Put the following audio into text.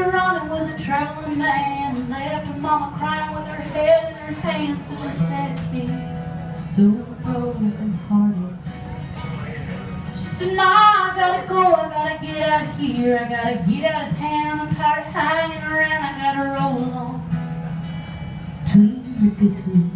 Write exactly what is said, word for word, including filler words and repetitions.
running with a traveling man, and left her mama crying with her head in her hands. So she said to me, so broken hearted, she said, Ma, I gotta go, I gotta get out of here, I gotta get out of town, I'm tired of hanging around, I gotta roll along between the good